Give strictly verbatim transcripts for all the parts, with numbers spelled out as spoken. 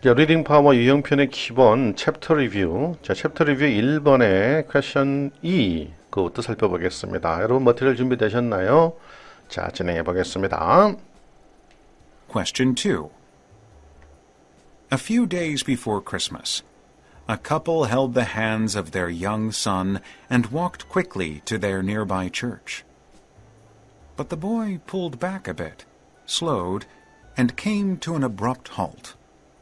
자, 리딩 파워 유형편의 기본 챕터 리뷰. 자, 챕터 리뷰 일 번의 퀘션 이. 그것도 살펴보겠습니다. 여러분 머티리얼 준비되셨나요? 자, 진행해 보겠습니다. Question two. A few days before Christmas, a couple held the hands of their young son and walked quickly to their nearby church. But the boy pulled back a bit, slowed, and came to an abrupt halt.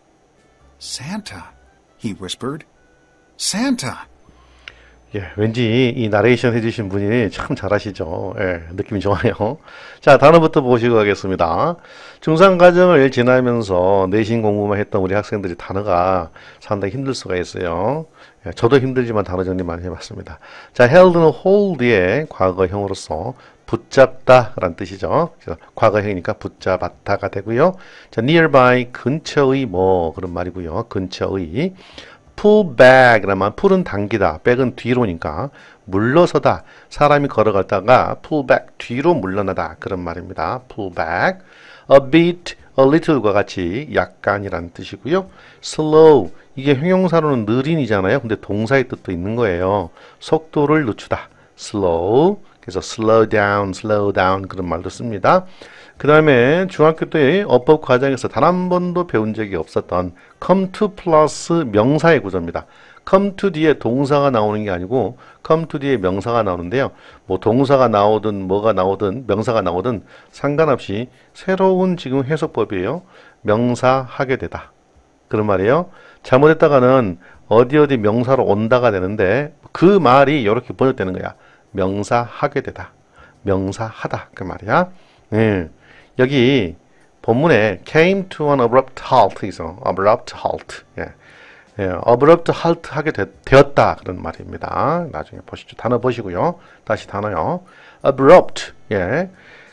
Santa, he whispered. Santa! 예, 왠지 이 나레이션 해주신 분이 참 잘하시죠. 예, 느낌이 좋아요. 자, 단어부터 보시고 가겠습니다. 중상과정을 지나면서 내신 공부만 했던 우리 학생들이 단어가 상당히 힘들 수가 있어요. 예, 저도 힘들지만 단어 정리 많이 해봤습니다. 자, held는 hold의 과거형으로서 붙잡다 라는 뜻이죠. 그래서 과거형이니까 붙잡았다가 되고요. 자, nearby 근처의 뭐 그런 말이고요. 근처의 pull back 라면 pull은 당기다, back은 뒤로니까 물러서다. 사람이 걸어갔다가 pull back 뒤로 물러나다 그런 말입니다. pull back, a bit, a little과 같이 약간이라는 뜻이고요. slow 이게 형용사로는 느린이잖아요. 근데 동사의 뜻도 있는 거예요. 속도를 늦추다. slow 그래서 slow down, slow down 그런 말도 씁니다. 그 다음에 중학교 때 어법 과정에서 단 한 번도 배운 적이 없었던 come to 플러스 명사의 구조입니다. come to 뒤에 동사가 나오는 게 아니고 come to 뒤에 명사가 나오는데요. 뭐 동사가 나오든 뭐가 나오든 명사가 나오든 상관없이 새로운 지금 해석법이에요. 명사 하게 되다. 그런 말이에요. 잘못했다가는 어디 어디 명사로 온다가 되는데 그 말이 이렇게 번역되는 거야. 명사 하게 되다. 명사 하다. 그 말이야. 네. 여기 본문에 came to an abrupt halt 있어. abrupt halt. 예. 예. abrupt halt 하게 되, 되었다. 그런 말입니다. 나중에 보시죠. 단어 보시고요. 다시 단어요. abrupt. 예.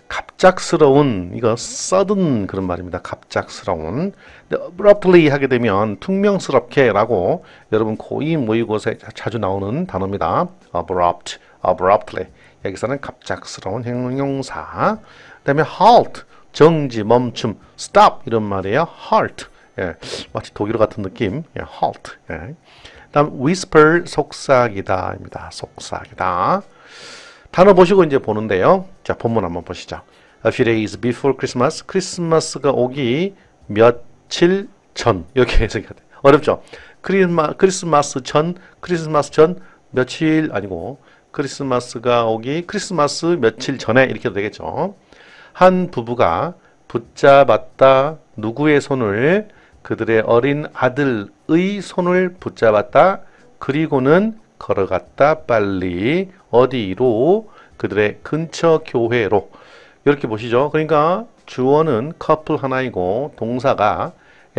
갑작스러운, 이거 sudden 그런 말입니다. 갑작스러운. 근데 abruptly 하게 되면 퉁명스럽게 라고 여러분 고이 모의고사에 자주 나오는 단어입니다. abrupt, abruptly. 여기서는 갑작스러운 형용사. 그 다음에 halt, 정지, 멈춤, stop 이런 말이에요. halt, 예, 마치 독일어 같은 느낌. 예, halt. 예. 다음 whisper, 속삭이다입니다. 속삭이다. 단어 보시고 이제 보는데요. 자, 본문 한번 보시죠. A few days before Christmas, 크리스마스가 오기 며칠 전 이렇게 해석해야 돼요. 어렵죠? 크리스마, 크리스마스 전, 크리스마스 전 며칠 아니고 크리스마스가 오기 크리스마스 며칠 전에 이렇게 되겠죠. 한 부부가 붙잡았다 누구의 손을 그들의 어린 아들의 손을 붙잡았다 그리고는 걸어갔다 빨리 어디로 그들의 근처 교회로 이렇게 보시죠. 그러니까 주어는 커플 하나이고 동사가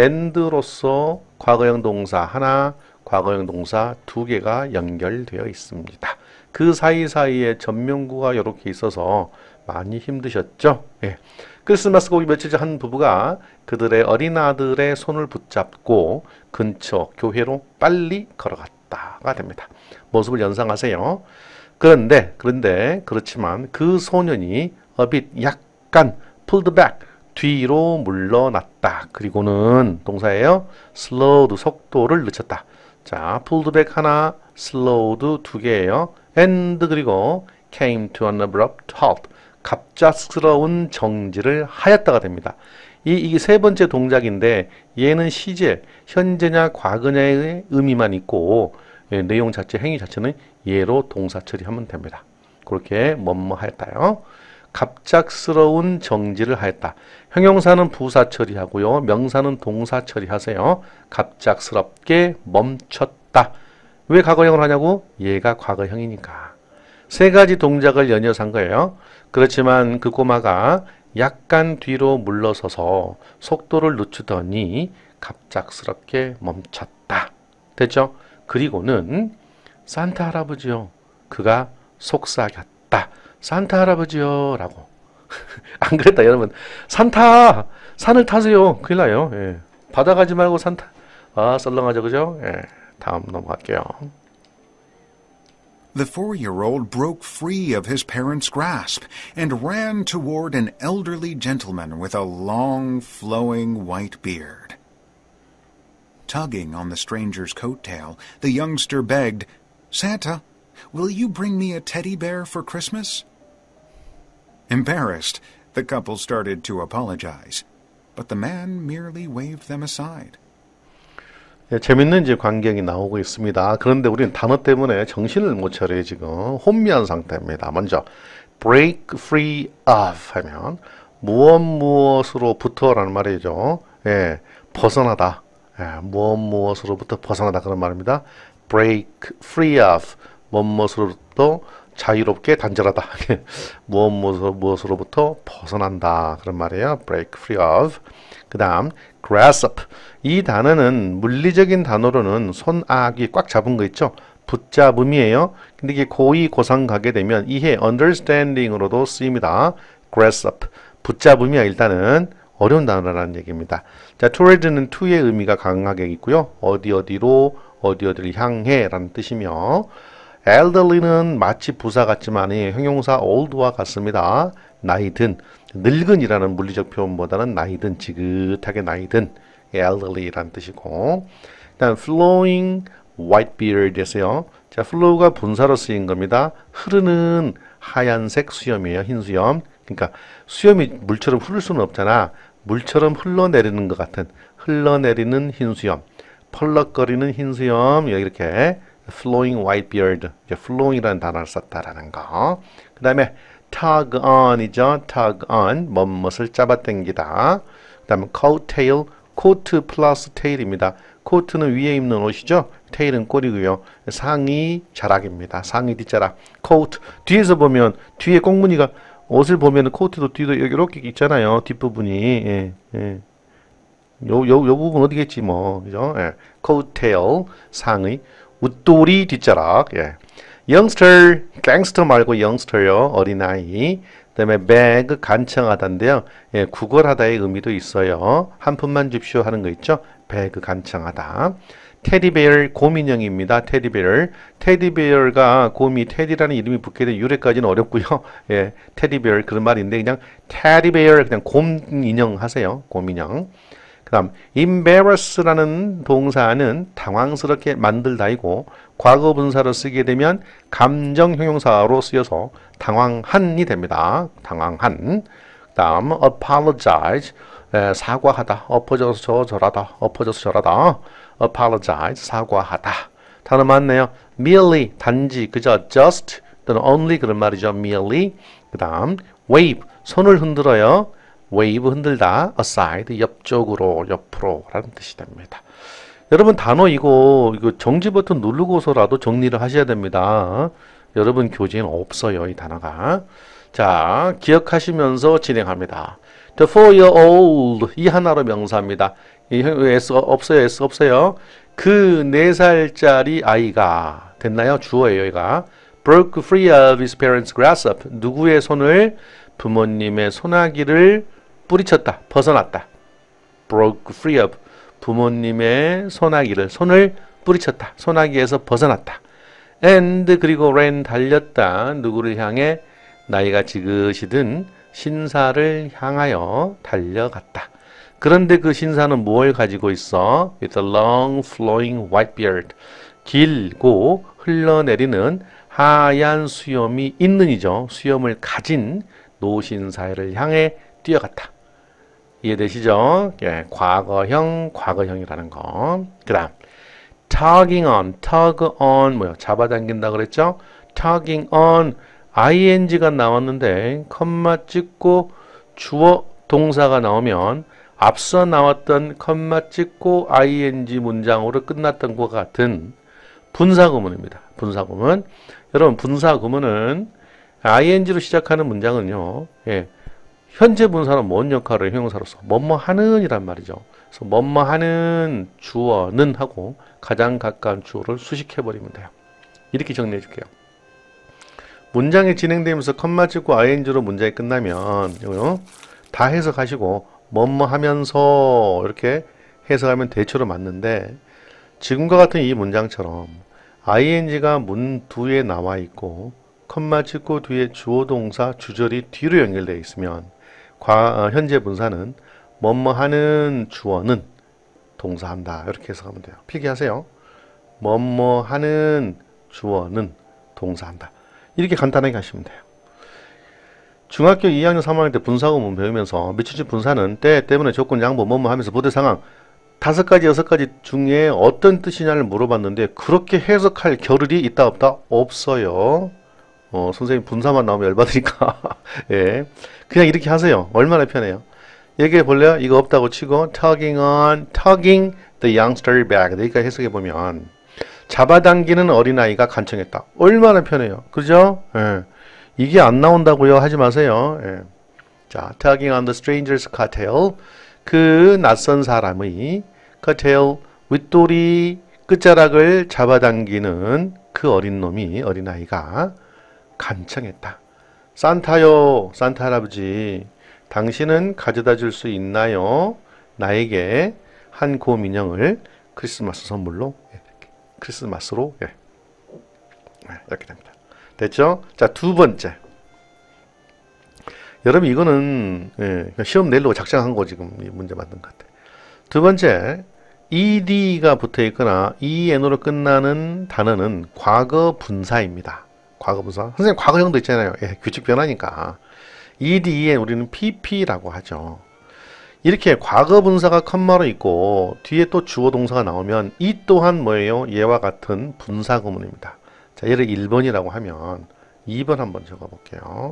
and로서 과거형 동사 하나 과거형 동사 두 개가 연결되어 있습니다. 그 사이사이에 전명구가 이렇게 있어서 많이 힘드셨죠? 예. 크리스마스 오기 며칠 전 한 부부가 그들의 어린 아들의 손을 붙잡고 근처 교회로 빨리 걸어갔다가 됩니다. 모습을 연상하세요. 그런데 그런데 그렇지만 그 소년이 a bit 약간 pulled back 뒤로 물러났다. 그리고는 동사예요. slowed 속도를 늦췄다. 자, pulled back 하나, slowed 두 개예요. and 그리고 came to an abrupt halt 갑작스러운 정지를 하였다가 됩니다. 이, 이게 세 번째 동작인데 얘는 시제, 현재냐 과거냐의 의미만 있고 예, 내용 자체, 행위 자체는 예로 동사 처리하면 됩니다. 그렇게 뭐뭐 하였다요. 갑작스러운 정지를 하였다. 형용사는 부사 처리하고요. 명사는 동사 처리하세요. 갑작스럽게 멈췄다. 왜 과거형을 하냐고? 얘가 과거형이니까. 세 가지 동작을 연이어서 한 거예요. 그렇지만 그 꼬마가 약간 뒤로 물러서서 속도를 늦추더니 갑작스럽게 멈췄다. 됐죠? 그리고는 산타 할아버지요. 그가 속삭였다. 산타 할아버지요. 라고. 안 그랬다 여러분. 산타! 산을 타세요. 큰일 나요. 예. 바다 가지 말고 산타. 아 썰렁하죠. 그죠? 예. 다음 넘어갈게요. The four-year-old broke free of his parents' grasp and ran toward an elderly gentleman with a long, flowing white beard. tugging on the stranger's coattail, the youngster begged, "Santa, will you bring me a teddy bear for Christmas?" Embarrassed, the couple started to apologize, but the man merely waved them aside. 예, 재밌는 이제 광경이 나오고 있습니다. 그런데 우리는 단어 때문에 정신을 못 차려요, 지금. 혼미한 상태입니다. 먼저, break free of 하면, 무엇 무엇으로부터라는 말이죠. 예, 벗어나다. 예, 무엇 무엇으로부터 벗어나다 그런 말입니다. break free of, 무엇 무엇으로부터 자유롭게 단절하다. 무엇 무엇 무엇으로부터 벗어난다 그런 말이에요. break free of. 그 다음 grasp. 이 단어는 물리적인 단어로는 손아귀 꽉 잡은 거 있죠. 붙잡음이에요. 근데 이게 고의 고상 가게 되면 이해 understanding으로도 쓰입니다. grasp. 붙잡음이야. 일단은 어려운 단어라는 얘기입니다. 자, toward는 to의 의미가 강하게 있고요. 어디 어디로 어디 어디를 향해 라는 뜻이며, elderly는 마치 부사 같지만 형용사 old와 같습니다. 나이 든, 늙은이라는 물리적 표현보다는 나이 든, 지긋하게 나이 든 elderly라는 뜻이고, 일단 flowing white beard에서요. 자, flow가 분사로 쓰인 겁니다. 흐르는 하얀색 수염이에요. 흰 수염. 그러니까 수염이 물처럼 흐를 수는 없잖아. 물처럼 흘러내리는 것 같은, 흘러내리는 흰 수염, 펄럭거리는 흰 수염, 이렇게 flowing white beard, flowing이라는 단어를 썼다라는 거. 그 다음에 tug on이죠. tug on, 뭐뭇을 잡아당기다. 그 다음에 coattail, 코트 플러스 테일입니다. 코트는 위에 입는 옷이죠. 테일은 꼬리고요. 상의 자락입니다. 상의 뒷자락. 코트, 뒤에서 보면 뒤에 꽁무니가 옷을 보면 코트도 뒤도 이렇게 있잖아요. 뒷부분이. 예, 예. 요, 요, 요 부분 어디겠지 뭐. 그죠? 예. coattail, 상의. 웃돌이 뒷자락. 예. youngster, gangster 말고 youngster요. 어린아이. 그 다음에 beg, 간청하다인데요. 예, 구걸하다의 의미도 있어요. 한 푼만 줍쇼 하는 거 있죠. beg, 간청하다. 테디베어, 곰인형입니다. 테디베어. 테디베어가 곰이 테디라는 이름이 붙게 된 유래까지는 어렵고요. 예, 테디베어 그런 말인데 그냥 테디베어 그냥 곰인형 하세요. 곰인형. 그 다음 embarrass라는 동사는 당황스럽게 만들다이고 과거 분사로 쓰게 되면 감정 형용사로 쓰여서 당황한이 됩니다. 당황한. 그 다음 apologize, 에, 사과하다. 엎어져서 저 저라다. 엎어져서 저라다. apologize, 사과하다. 단어 맞네요. merely, 단지, 그저 just 또는 only 그런 말이죠. merely. 그 다음 wave, 손을 흔들어요. wave 흔들다, aside, 옆쪽으로, 옆으로 라는 뜻이 됩니다. 여러분 단어 이거, 이거 정지 버튼 누르고서라도 정리를 하셔야 됩니다. 여러분 교재에는 없어요, 이 단어가. 자, 기억하시면서 진행합니다. The four-year-old, 이 하나로 명사입니다. 이 S 없어요, S 없어요. 그 네 살짜리 아이가, 됐나요? 주어예요, 얘가. broke free of his parents' grasp. 누구의 손을? 부모님의 소나기를 뿌리쳤다, 벗어났다. broke free of, 부모님의 소나기를, 손을 뿌리쳤다, 소나기에서 벗어났다. and, 그리고 ran, 달렸다. 누구를 향해? 나이가 지긋이 든 신사를 향하여 달려갔다. 그런데 그 신사는 뭘 가지고 있어? With a long flowing white beard. 길고 흘러내리는 하얀 수염이 있는이죠. 수염을 가진 노신사를 향해 뛰어갔다. 이해되시죠? 예, 과거형, 과거형이라는 거. 그 다음 tugging on, tug on 뭐요? 잡아당긴다 그랬죠? tugging on, ing가 나왔는데 컴마 찍고 주어 동사가 나오면 앞서 나왔던 컴마 찍고 ing 문장으로 끝났던 것과 같은 분사구문입니다. 분사구문. 여러분 분사구문은 ing로 시작하는 문장은요. 예, 현재 분사는 뭔 역할을 형용사로서 뭐뭐 하는 이란 말이죠. 그래서 뭐뭐 하는 주어는 하고 가장 가까운 주어를 수식해 버리면 돼요. 이렇게 정리해 줄게요. 문장이 진행되면서 컴마 찍고 ing로 문장이 끝나면 이거 다 해석하시고 뭐뭐 하면서 이렇게 해석하면 대체로 맞는데 지금과 같은 이 문장처럼 ing가 문 뒤에 나와 있고 컴마 찍고 뒤에 주어 동사 주절이 뒤로 연결되어 있으면 과, 어, 현재 분사는 뭐뭐 하는 주어는 동사한다. 이렇게 해석하면 돼요. 필기하세요. 뭐뭐 하는 주어는 동사한다. 이렇게 간단하게 하시면 돼요. 중학교 이 학년 삼 학년 때 분사구문 배우면서 미치지 분사는 때 때문에 조건 양보 뭐뭐 하면서 부대 상황 다섯 가지 여섯 가지 중에 어떤 뜻이냐를 물어봤는데 그렇게 해석할 겨를이 있다 없다? 없어요. 어, 선생님 분사만 나오면 열받으니까 예, 그냥 이렇게 하세요. 얼마나 편해요. 얘기해 볼래요? 이거 없다고 치고 tugging on, tugging the youngster back 여기까지 해석해 보면 잡아당기는 어린아이가 간청했다. 얼마나 편해요. 그죠? 예. 이게 안 나온다고요? 하지 마세요. 예. 자, tugging on the stranger's coattail 그 낯선 사람의 coattail 윗도리 끝자락을 잡아당기는 그 어린 놈이 어린아이가 간청했다. 산타요, 산타 할아버지, 당신은 가져다 줄 수 있나요? 나에게 한 곰 인형을 크리스마스 선물로, 예, 크리스마스로, 예. 이렇게 됩니다. 됐죠? 자, 두 번째. 여러분, 이거는, 예, 시험 내려고 작성한 거 지금 문제 만든 것 같아. 두 번째, ed가 붙어 있거나 en으로 끝나는 단어는 과거 분사입니다. 과거 분사. 선생님, 과거형도 있잖아요. 예, 규칙 변화니까. ed에 우리는 pp라고 하죠. 이렇게 과거 분사가 컴마로 있고 뒤에 또 주어 동사가 나오면 이 또한 뭐예요? 얘와 같은 분사 구문입니다. 자, 얘를 일 번이라고 하면 이 번 한번 적어 볼게요.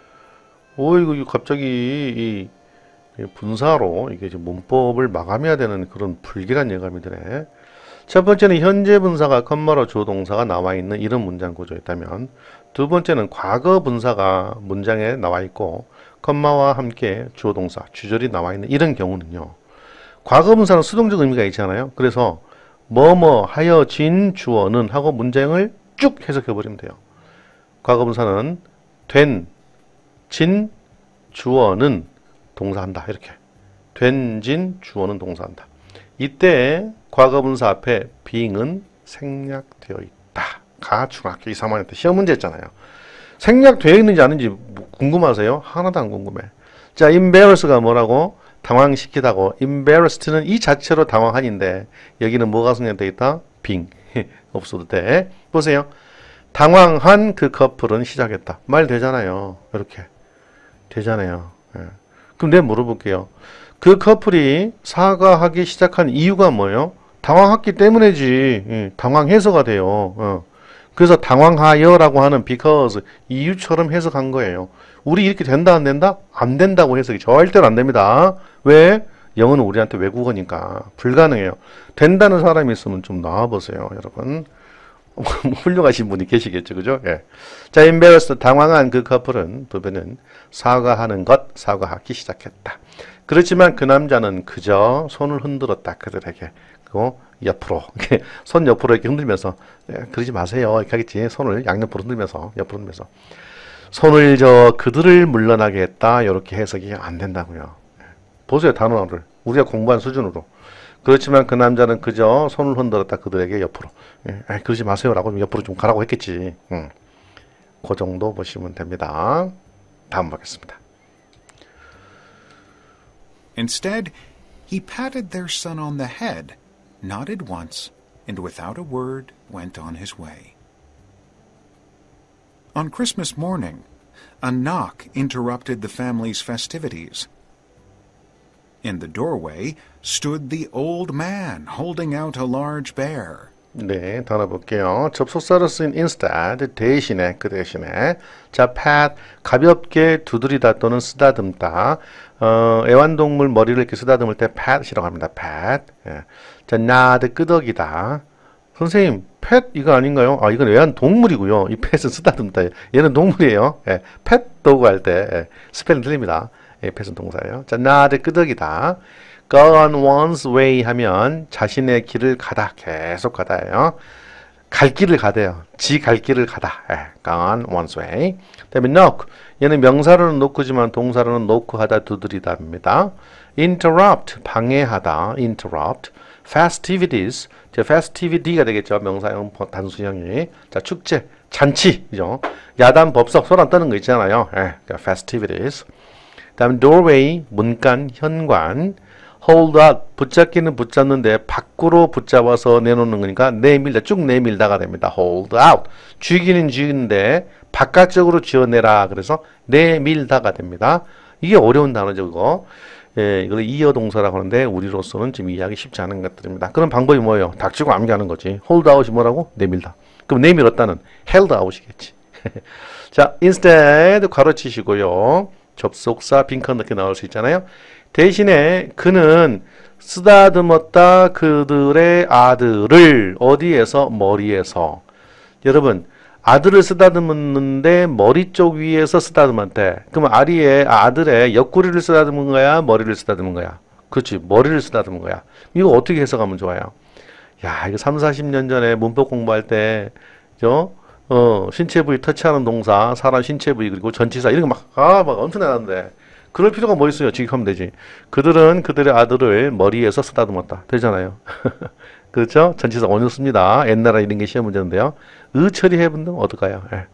오, 이거 갑자기 이 분사로 이게 지금 문법을 마감해야 되는 그런 불길한 예감이 드네. 첫 번째는 현재 분사가 컴마로 주어 동사가 나와 있는 이런 문장 구조였다면 두 번째는 과거 분사가 문장에 나와 있고 컴마와 함께 주어 동사, 주절이 나와 있는 이런 경우는요. 과거 분사는 수동적 의미가 있잖아요. 그래서 뭐뭐 하여진 주어는 하고 문장을 쭉 해석해 버리면 돼요. 과거 분사는 된, 진, 주어는 동사한다. 이렇게. 된, 진, 주어는 동사한다. 이때 과거 분사 앞에 being은 생략되어 있다. 가 중학교 이, 삼 학년 때 시험 문제 했잖아요. 생략되어 있는지 아닌지 궁금하세요? 하나도 안 궁금해. 자, embarrass가 뭐라고? 당황시키다고. embarrassed는 이 자체로 당황한인데 여기는 뭐가 생략되어 있다? being. 없어도 돼. 보세요. 당황한 그 커플은 시작했다. 말 되잖아요. 이렇게. 되잖아요. 예. 그럼 내가 물어볼게요. 그 커플이 사과하기 시작한 이유가 뭐예요? 당황했기 때문이지. 예. 당황해서가 돼요. 어. 그래서 당황하여라고 하는 because 이유처럼 해석한 거예요. 우리 이렇게 된다 안 된다? 안 된다고 해석이 절대로 안 됩니다. 왜? 영어는 우리한테 외국어니까 불가능해요. 된다는 사람이 있으면 좀 나와보세요, 여러분. 훌륭하신 분이 계시겠죠, 그죠? 예. 자, embarrassed 당황한 그 커플은 부부는 사과하는 것, 사과하기 시작했다. 그렇지만 그 남자는 그저 손을 흔들었다 그들에게. 그리고 옆으로 손 옆으로 이렇게 흔들면서 그러지 마세요 이렇게 하겠지. 손을 양옆으로 흔들면서 옆으로 흔들면서 손을 저 그들을 물러나게 했다. 이렇게 해석이 안 된다고요. 보세요 단어를 우리가 공부한 수준으로. 그렇지만 그 남자는 그저 손을 흔들었다 그들에게 옆으로. 에, 그러지 마세요라고 옆으로 좀 가라고 했겠지. 음. 그 정도 보시면 됩니다. 다음 보겠습니다. Instead, he patted their son on the head, nodded once, and without a word went on his way. On Christmas morning, a knock interrupted the family's festivities. In the doorway stood the old man holding out a large bear. 네, 단어 볼게요. 접속사로 쓰인 instead, 대신에, 그 대신에. 자, pat, 가볍게 두드리다 또는 쓰다듬다. 어, 애완동물 머리를 이렇게 쓰다듬을 때 pat이라고 합니다. pat. 예. 자, nod, 끄덕이다. 선생님, pet 이거 아닌가요? 아, 이건 애완동물이고요. 이 pet은 쓰다듬다. 얘는 동물이에요. 예. pet dog 할 때 예. 스펠링 틀립니다. 예, pet은 동사예요. 자, nod, 끄덕이다. Go on one's way 하면 자신의 길을 가다. 계속 가다예요. 갈 길을 가대요. 지 갈 길을 가다. 예, go on one's way. 그 다음에 knock. 얘는 명사로는 놓고지만 동사로는 놓고 하다 두드리다입니다. interrupt. 방해하다. interrupt. festivities. 자, festivity가 되겠죠. 명사형 단수형이. 자, 축제. 잔치. 그죠? 야단 법석 소란 떠는 거 있잖아요. 예, 그러니까 festivities. 그 다음에 doorway. 문간. 현관. hold out, 붙잡기는 붙잡는데 밖으로 붙잡아서 내놓는 거니까 내밀다, 쭉 내밀다가 됩니다. hold out. 쥐기는 쥐는데 바깥쪽으로 쥐어내라. 그래서 내밀다가 됩니다. 이게 어려운 단어죠, 그거. 예, 이걸 이어 동사라고 하는데 우리로서는 지금 이해하기 쉽지 않은 것들입니다. 그런 방법이 뭐예요? 닥치고 암기하는 거지. hold out이 뭐라고? 내밀다. 그럼 내밀었다는 held out이겠지. 자, instead 가로치시고요. 접속사 빈칸 넣기 나올 수 있잖아요. 대신에 그는 쓰다듬었다 그들의 아들을 어디에서? 머리에서. 여러분, 아들을 쓰다듬었는데 머리 쪽 위에서 쓰다듬었대. 그러면 아리의 아들의 옆구리를 쓰다듬은 거야? 머리를 쓰다듬은 거야? 그렇지, 머리를 쓰다듬은 거야. 이거 어떻게 해석하면 좋아요? 야, 이거 삼, 사십 년 전에 문법 공부할 때 저, 어, 신체 부위 터치하는 동사, 사람 신체 부위 그리고 전치사 이런 거 막, 아, 막 엄청 나는데 그럴 필요가 뭐 있어요? 직역하면 되지. 그들은 그들의 아들을 머리에서 쓰다듬었다. 되잖아요. 그렇죠? 전치사 원형 씁니다. 옛날에 이런 게 시험 문제인데요. 의 처리해본다면 어떨까요? 예.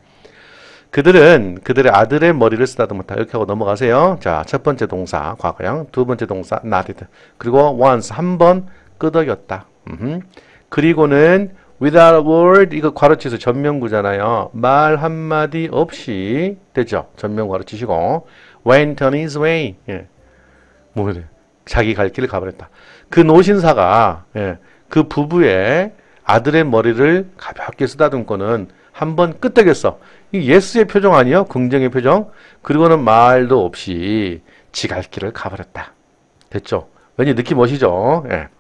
그들은 그들의 아들의 머리를 쓰다듬었다. 이렇게 하고 넘어가세요. 자, 첫 번째 동사 과거형, 두 번째 동사 nodded. 그리고 once 한 번 끄덕였다. 음흠. 그리고는 without a word, 이거 괄호치에서 전면구잖아요. 말 한마디 없이 됐죠? 전면 괄호치시고 went on his way. 예. 뭐 그래? 자기 갈 길을 가버렸다. 그 노신사가 예. 그 부부의 아들의 머리를 가볍게 쓰다듬고는 한번 끄덕였어. 이 예스의 표정 아니에요? 긍정의 표정. 그리고는 말도 없이 지 갈 길을 가버렸다. 됐죠? 왠지 느낌 오시죠? 예.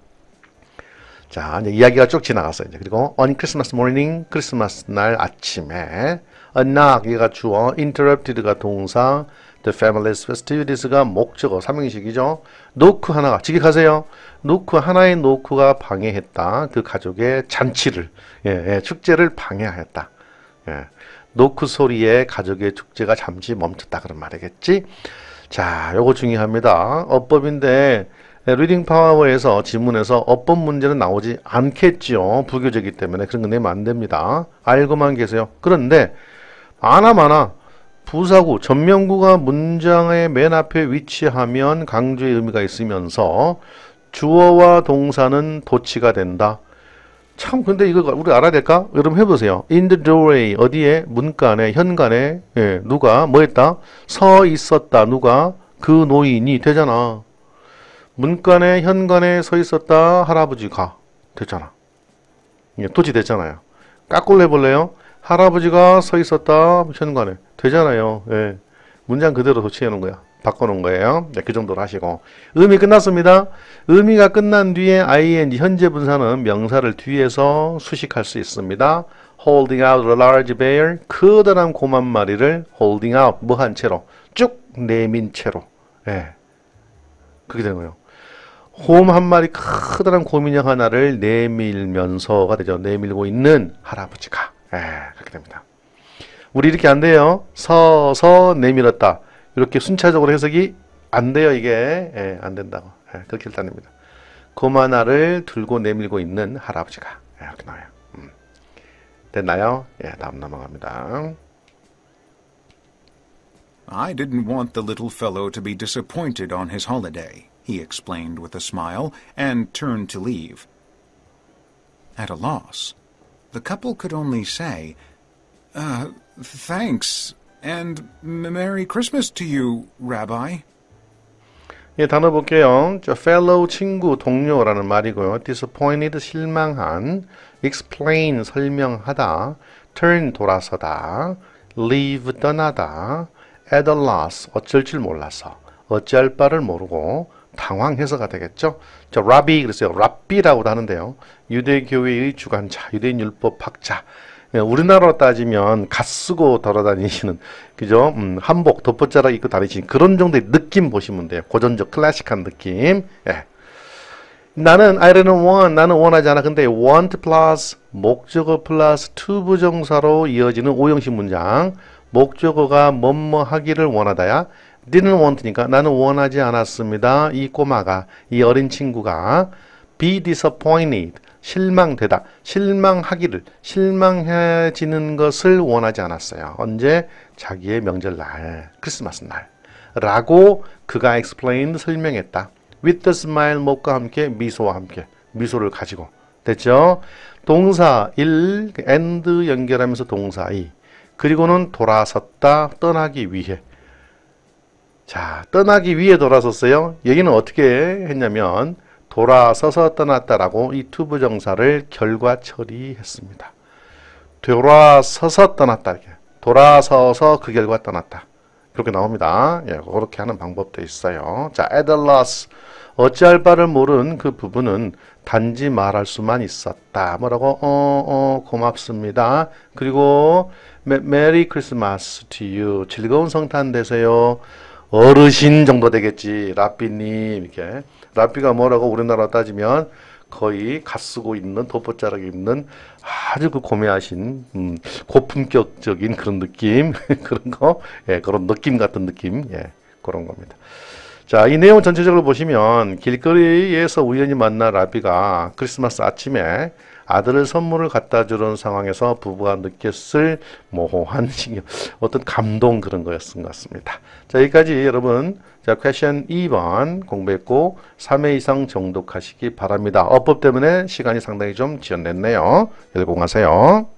자, 이제 이야기가 쭉 지나갔어요. 이제 그리고 on Christmas morning, 크리스마스 날 아침에 a knock, 얘가 주어, interrupted가 동사, the family's festivities가 목적어, 삼형식이죠. 노크 하나가, 직역하세요. 노크 하나의 노크가 방해했다. 그 가족의 잔치를, 예, 예, 축제를 방해하였다. 예, 노크 소리에 가족의 축제가 잠시 멈췄다. 그런 말이겠지. 자, 요거 중요합니다. 어법인데 리딩 파워에서 지문에서 어법 문제는 나오지 않겠죠. 부교재이기 때문에 그런 거 내면 안 됩니다. 알고만 계세요. 그런데 많아 많아 부사구, 전면구가 문장의 맨 앞에 위치하면 강조의 의미가 있으면서 주어와 동사는 도치가 된다. 참 근데 이거 우리 알아야 될까? 여러분 해보세요. In the doorway, 어디에? 문간에, 현관에 예, 누가 뭐 했다? 서 있었다. 누가? 그 노인이 되잖아. 문간에 현관에 서 있었다. 할아버지가 됐잖아. 예, 도치 됐잖아요. 까꼴 해볼래요? 할아버지가 서 있었다. 현관에 되잖아요. 예, 문장 그대로 도치해 놓은 거야. 바꿔놓은 거예요. 네, 그 정도로 하시고 의미 끝났습니다. 의미가 끝난 뒤에 ing 현재 분사는 명사를 뒤에서 수식할 수 있습니다. holding out a large bear, 커다란 곰 한 마리를 holding out, 뭐 한 채로 쭉 내민 채로. 예, 그렇게 되는 거예요. 곰 한 마리, 커다란 곰인형 하나를 내밀면서가 되죠. 내밀고 있는 할아버지가. 예, 그렇게 됩니다. 우리 이렇게 안 돼요. 서서 내밀었다. 이렇게 순차적으로 해석이 안 돼요. 이게 예, 안 된다고. 예, 그렇게 일단입니다. 곰 하나를 들고 내밀고 있는 할아버지가. 예, 이렇게 나와요. 음. 됐나요? 예, 다음 넘어갑니다. I didn't want the little fellow to be disappointed on his holiday, he explained with a smile, and turned to leave. At a loss, the couple could only say, uh, thanks, and Merry Christmas to you, Rabbi. 예, 단어 볼게요. 저 fellow 친구, 동료라는 말이고요. disappointed 실망한, explain 설명하다, turn 돌아서다, leave 떠나다, at a loss 어쩔 줄 몰라서, 어찌할 바를 모르고 당황해서가 되겠죠. 저 라비 그랬어요. 랍비라고도 하는데요. 유대교회의 주관자, 유대인 율법 학자. 예, 우리나라로 따지면 갓 쓰고 돌아다니시는 그죠? 음, 한복 덮어짜라 입고 다니시는 그런 정도의 느낌 보시면 돼요. 고전적 클래식한 느낌. 예. 나는 I don't want, 나는 원하지 않아. 근데 want plus 목적어 플러스 to 부정사로 이어지는 오형식 문장. 목적어가 뭐뭐 하기를 원하다야. didn't want니까 나는 원하지 않았습니다. 이 꼬마가, 이 어린 친구가 be disappointed 실망되다, 실망하기를, 실망해지는 것을 원하지 않았어요. 언제? 자기의 명절날, 크리스마스 날 라고 그가 explained 설명했다. with a smile, 뭐과 함께, 미소와 함께, 미소를 가지고. 됐죠? 동사 일, and 연결하면서 동사 이. 그리고는 돌아섰다, 떠나기 위해. 자, 떠나기 위해 돌아섰어요. 여기는 어떻게 했냐면 돌아서서 떠났다라고 이 투부정사를 결과 처리했습니다. 돌아서서 떠났다. 이렇게. 돌아서서 그 결과 떠났다. 그렇게 나옵니다. 예, 그렇게 하는 방법도 있어요. 자, at a loss. 어찌할 바를 모른 그 부분은 단지 말할 수만 있었다. 뭐라고? 어, 어, 고맙습니다. 그리고 Merry Christmas to you. 즐거운 성탄 되세요. 어르신 정도 되겠지. 라삐님. 이렇게. 라삐가 뭐라고 우리나라 따지면 거의 갓 쓰고 있는 돋보자락이 있는 아주 그 고매하신 음, 고품격적인 그런 느낌 그런 거 예, 그런 느낌 같은 느낌 예, 그런 겁니다. 자, 이 내용 전체적으로 보시면 길거리에서 우연히 만난 라비가 크리스마스 아침에 아들을 선물을 갖다 주는 상황에서 부부가 느꼈을 모호한 신경, 어떤 감동 그런 거였던 것 같습니다. 자, 여기까지 여러분 자, 퀘션 이 번 공부했고 삼 회 이상 정독하시기 바랍니다. 어법 때문에 시간이 상당히 좀 지연됐네요. 열공하세요.